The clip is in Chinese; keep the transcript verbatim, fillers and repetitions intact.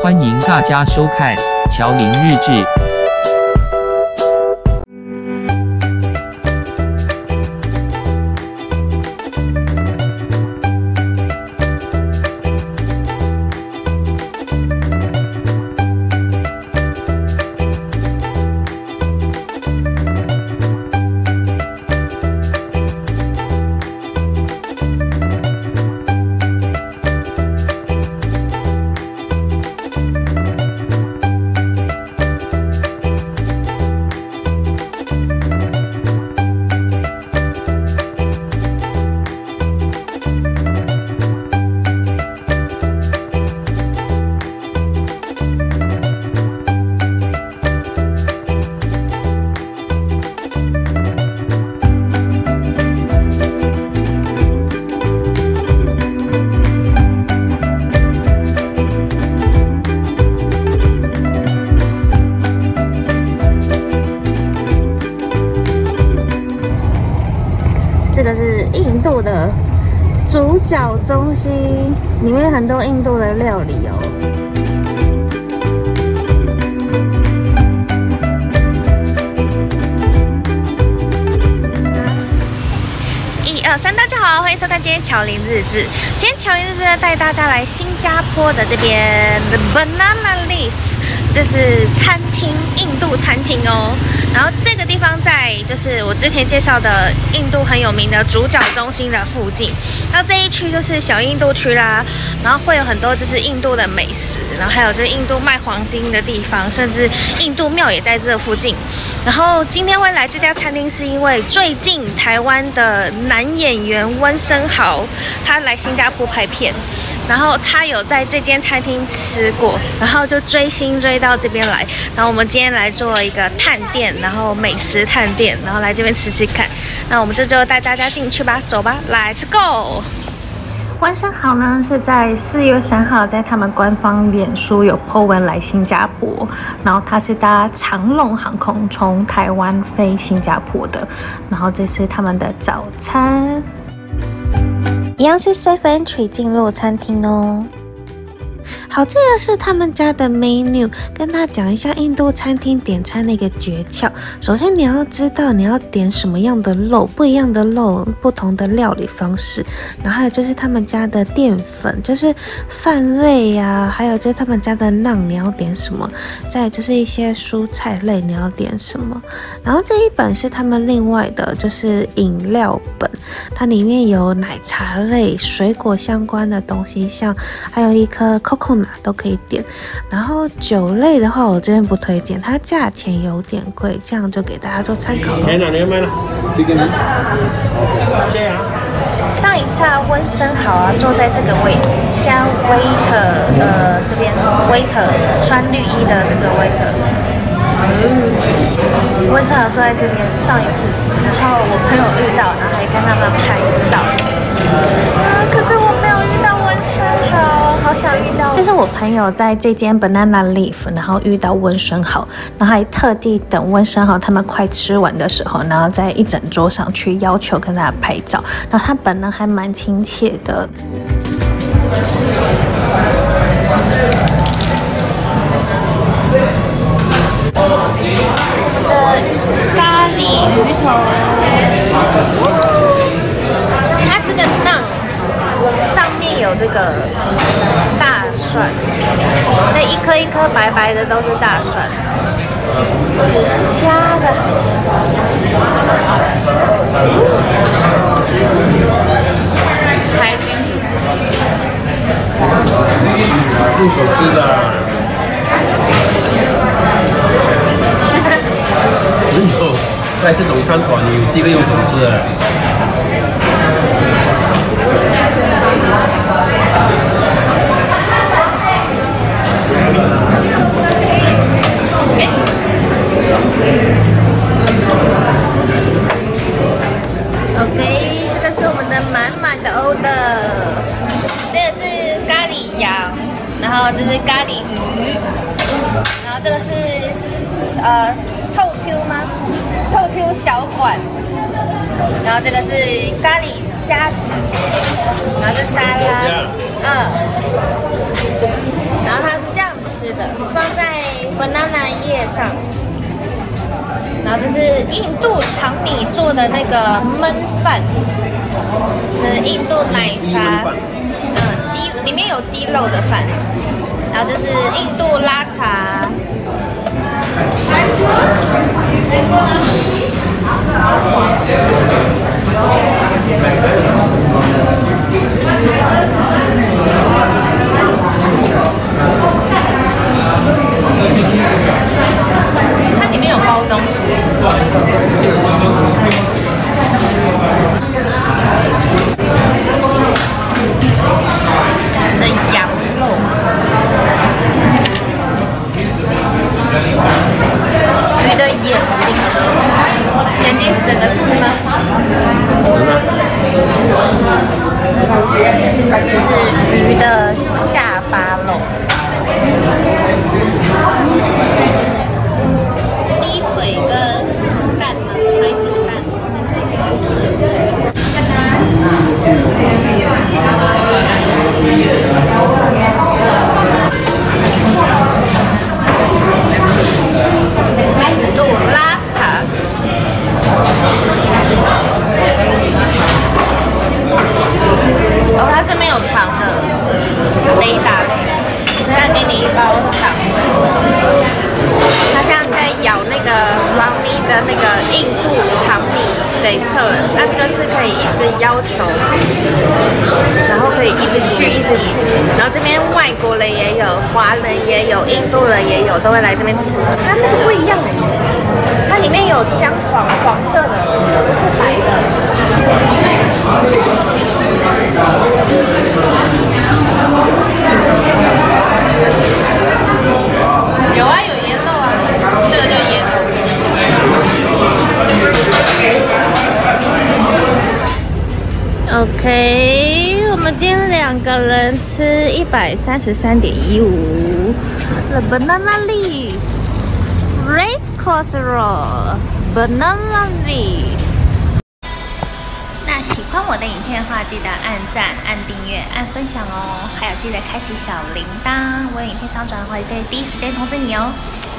欢迎大家收看乔林日志。 这个是印度的主角中心，里面很多印度的料理哦。一二三，大家好，欢迎收看今天乔林日志。今天乔林日志呢带大家来新加坡的这边 The Banana Leaf， 这是餐厅，印度餐厅哦。然后这个地方在就是我之前介绍的印度很有名的主角中心的附近。那这一区就是小印度区啦，然后会有很多就是印度的美食，然后还有就是印度卖黄金的地方，甚至印度庙也在这附近。然后今天会来这家餐厅，是因为最近台湾的男演员温升豪他来新加坡拍片。然后他有在这间餐厅吃过，然后就追星追到这边来。然后我们今天来做一个探店，然后美食探店，然后来这边吃吃看。那我们这就带大家进去吧，走吧 ，Let's go。温升豪呢是在四月三号在他们官方脸书有 po 文来新加坡，然后他是搭长龙航空从台湾飞新加坡的，然后这是他们的早餐。一样是 safe entry 进入餐厅哦。好，这个是他们家的 menu， 跟大家讲一下印度餐厅点餐的一个诀窍。首先你要知道你要点什么样的肉，不一样的肉，不同的料理方式。然后还有就是他们家的淀粉，就是饭类呀、啊，还有就是他们家的馕你要点什么，再就是一些蔬菜类你要点什么。然后这一本是他们另外的，就是饮料本，它里面有奶茶类、水果相关的东西，像还有一颗 coconut。都可以点，然后酒类的话，我这边不推荐，它价钱有点贵，这样就给大家做参考了。你要买了，这个呢？谢谢啊。上一次啊，温升豪啊坐在这个位置，现在威特呃这边威特穿绿衣的那个威特，嗯，温升豪坐在这边，上一次，然后我朋友遇到，然后还跟他们拍照，啊，可是我没有遇到温升豪。好想遇到！这是我朋友在这间 Banana Leaf， 然后遇到温升豪，然后还特地等温升豪他们快吃完的时候，然后在一整桌上去要求跟大家拍照。然后他本人还蛮亲切的。我们的咖喱鱼头，它这个馕上面有这个大蒜，那一颗一颗白白的都是大蒜，虾的海鲜，台边用手吃的，只有在这种餐馆你有机会用手吃的。 OK， 这个是我们的满满的 order， 这个是咖喱羊，然后这是咖喱鱼，然后这个是呃透 Q 吗？透 Q 小管，然后这个是咖喱虾子，然后这沙拉，嗯，然后它是这样吃。 banana 叶上，然后这是印度长米做的那个焖饭，这是印度奶茶，嗯，鸡里面有鸡肉的饭，然后这是印度拉茶。它里面有包东西。这羊肉，鱼的眼睛，眼睛整个吃吗？这是鱼的下巴肉。鸡腿跟蛋，水煮蛋。印度拉茶。哦，它是没有糖的，雷打雷。它给你一包糖，它像在咬那个 brownie 的那个印度长米给客人，那这个是可以一直要求，然后可以一直续一直续，然后这边外国人也有，华人也有，印度人也有，都会来这边吃。它那个不一样哎，它里面有姜黄，黄色的，不是白的。有啊，有椰肉啊，这个就椰肉。OK， 我们今天两个人吃一百三十三点一五。The banana leaf, race course roll, banana leaf。那喜欢我的影片的话，记得按赞、按订阅、按分享哦，还有记得开启小铃铛，我有影片上传会可以第一时间通知你哦。